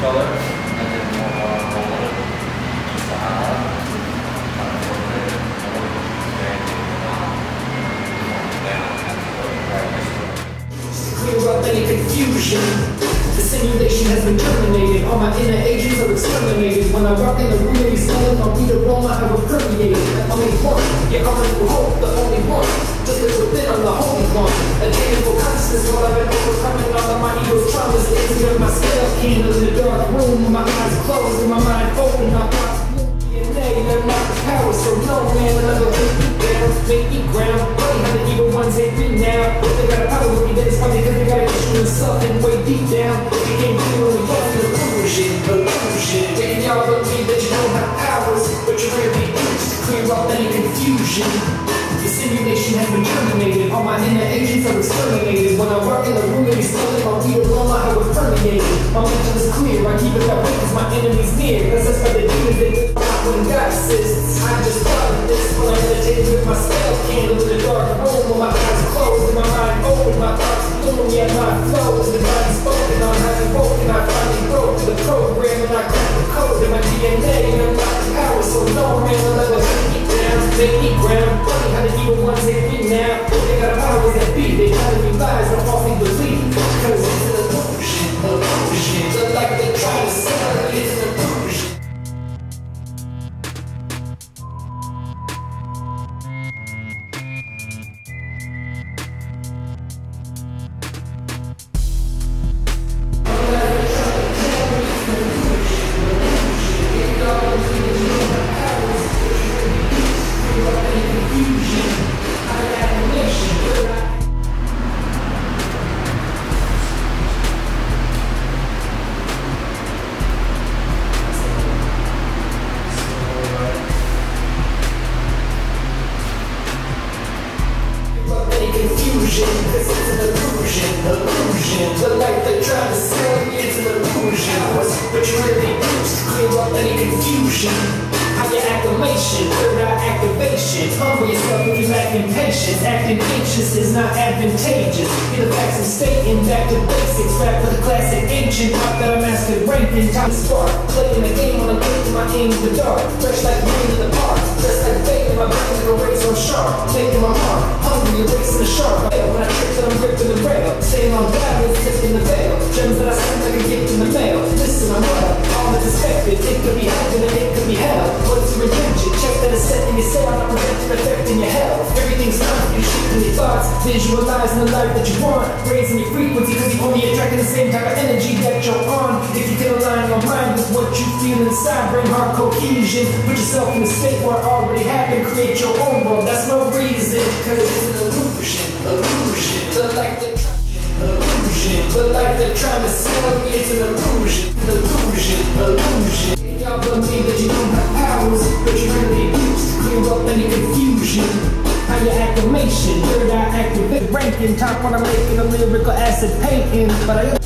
color, and then more just clear up any confusion. The simulation has been terminated. All my inner agents are exterminated. When I walk in the room, they smell I'll be the aroma I will permeate. I'm only one, yeah, I'm a hope, the only one. Just live within, I'm the holy one. A for consciousness, while I've been overcoming all of my ego's traumas. Empty of my scale candle in the dark room. My eyes closed and my mind open. My thoughts DNA, they're not the power, so no man will ever take me down. Make me ground. Funny how the evil ones hate me now. If they got a power with me, then it's probably because they got an issue with something way deep down. It can't be only one illusion. Making y'all believe that you don't have powers, but you're really used to clear up any confusion. The simulation has been terminated. All my inner agents are exterminated. When I walk in the room, they be smelling my weed aroma, I will permeate. My mental is clear. I keep it that way because my enemy's near. Possessed by the demons, they do not when God assists. I just thought of this when I meditated with my spell candle in the dark room. When my eyes closed and my mind open, my thoughts bloom. Yeah, my flow is divine spoken. On having spoken, I finally broke the program and I cracked the code in my DNA. And I'm not the power, so no man will ever take me down. Make me ground. Funny how the evil ones hate me now. They got powers that be. They try to be lies and falsely believe. Cause it's an illusion. Just like they try to sell it, it's an illusion. Cause it's an illusion. The life they try to sell me, it's an illusion. But you really used to clear up any confusion. How your acclamation, third eye activation. Humble yourself if you lack patience. Acting anxious is not advantageous. Get the facts and stating back to basics. Rap with a classic ancient pop that I mastered ranking. Time to spark, playing the game on a game to my aim in the dark. Fresh like rain in the park, dressed like bacon. My brains are razor on sharp, taking my heart. Hungry, erasing the sharp. When I trip that I'm gripping the rail, staying on balance, lifting the veil. Gems that I send like a gift in the mail. Listen, I'm up, all that's expected. It could be heaven and it could be hell. What's your intention? Check that it's set in your cell, not preventing affecting your health. Everything's time, you're shaping your thoughts, visualizing the life that you want, raising your frequency, cause you're only attracting the same type of energy that you're on. If you can align your mind with what you feel inside, bring heart cohesion, put yourself in a state where it already happened, create your own world, that's no reason, cause it's an illusion. The life they're trying to sell me, it's an illusion. Y'all believe that you don't have powers, but you really used to clear up any confusion. How your acclamation, third eye activate, ranking top when I'm making a lyrical acid painting, but I